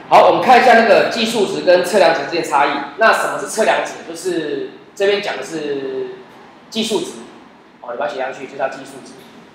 好，我们看一下那个计数值跟测量值之间差异。那什么是测量值？就是这边讲的是计数值，哦，你把它写上去就叫计数值。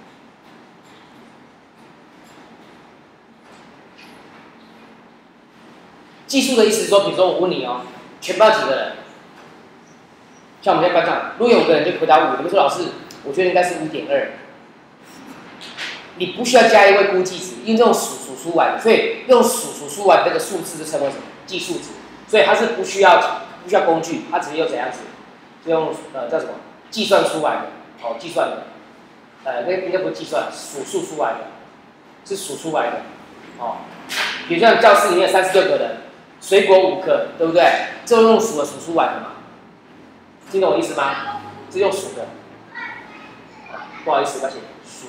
计数的意思是说，比如说我问你哦，全班几个人？像我们在班上，如果有5个人就回答5，你们说老师，我觉得应该是5.2。你不需要加一位估计值，因为这种数出来的，所以用数出来的这个数字就称为什么？计数值。所以它是不需要工具，它直接用怎样子？就用叫什么？计算出来的，哦，计算的，那应该不是计算，数出来的，是数出来的，哦。比如像教室里面36个人，水果5个，对不对？这用数的数出来的嘛。听懂我意思吗？是用数的。不好意思，抱歉，数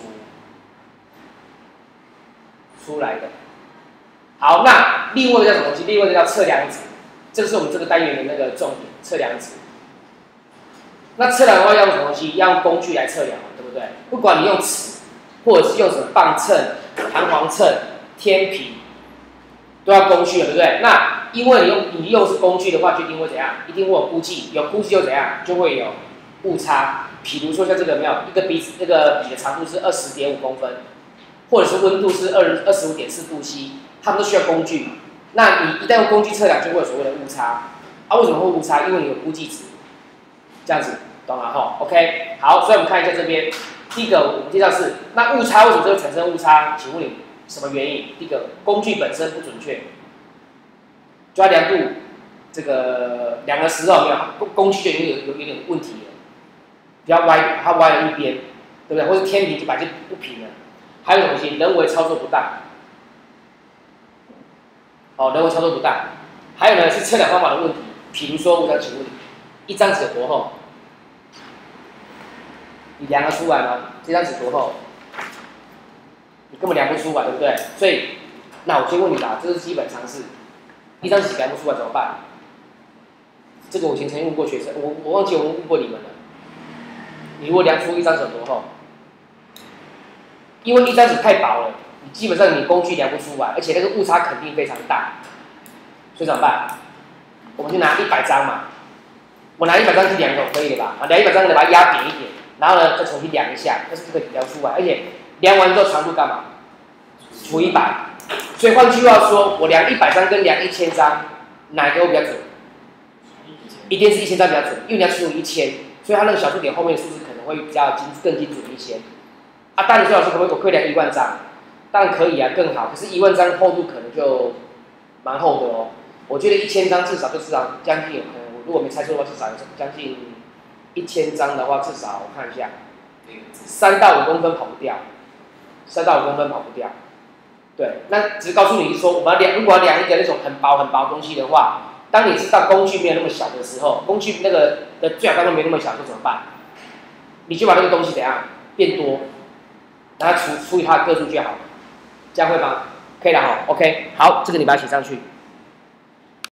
出来的。好，那另外一个叫什么东西？另外一个叫测量值，这个是我们这个单元的那个重点，测量值。那测量的话要用什么东西？要用工具来测量，对不对？不管你用尺，或者是用什么磅秤、弹簧秤、天平，都要工具了，对不对？那因为你用是工具的话，就一定会怎样？一定会有估计，有估计就怎样？就会有误差。比如说像这个没有一个笔的长度是20.5公分，或者是温度是25.4度 C， 它们都需要工具。那你一旦用工具测量，就会有所谓的误差。啊，为什么会误差？因为你有估计值，这样子，懂吗？吼 ，OK， 好，所以我们看一下这边，第一个我们介绍是，那误差为什么会产生误差？请问你什么原因？第一个，工具本身不准确，抓量度这个量的时候没有工具就有点问题了，比较歪，它歪了一边，对不对？或者天平就摆就不平了。还有什么东西？人为操作不当，哦，人为操作不当。还有呢是测量方法的问题，比如说我想请问你，一张纸有多厚？你量得出来吗？这张纸多厚？你根本量不出来，对不对？所以，那我先问你吧，这是基本常识。一张纸量不出来怎么办？这个我曾经问过学生，我忘记我问过你们了。你如果量出一张纸有多厚？因为一张纸太薄了，你基本上你工具量不出来，而且那个误差肯定非常大，所以怎么办？我们就拿100张嘛，我拿100张去量可以的吧？啊，量100张，把它压扁一点，然后呢再重新量一下，但是这个量出来，而且量完之后长度干嘛？除100，所以换句话说，我量100张跟量1000张，哪一个会比较准？一定是1000张比较准，因为你要除以1000，所以它那个小数点后面的数字可能会比较更精准一些。啊，当然，最好是可不可以量1万张？当然可以啊，更好。可是1万张厚度可能就蛮厚的哦。我觉得1000张至少将近，我如果没猜错的话，至少有将近1000张的话，至少我看一下，3到5公分跑不掉，3到5公分跑不掉。对，那只是告诉你说，我们如果要量一个那种很薄的东西的话，当你知道工具没有那么小的时候，工具那个的最小单位没那么小，就怎么办？你就把那个东西怎样变多？然后除以它的个数就好了，这样会吗？可以了哈 ，OK， 好，这个你把它写上去。